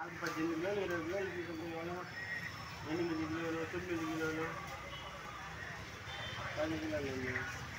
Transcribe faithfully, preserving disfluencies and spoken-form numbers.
నాకు పద్దెనిమిది వేలు ఇరవై వేలు తీసుకుపోయాను. ఎనిమిది కిలోలు తొమ్మిది కిలోలు పది కిలోలు